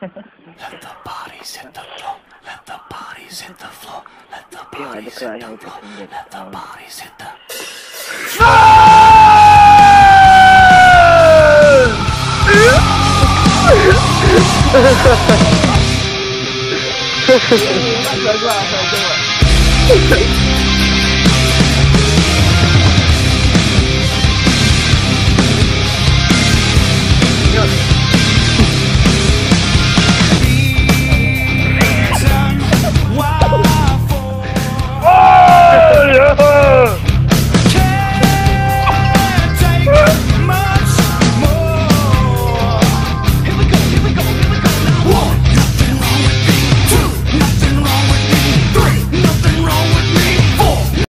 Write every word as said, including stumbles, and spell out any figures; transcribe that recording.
Let the bodies hit the floor. Let the bodies hit the floor. Let the bodies hit the floor. Let the bodies hit the Hahaha.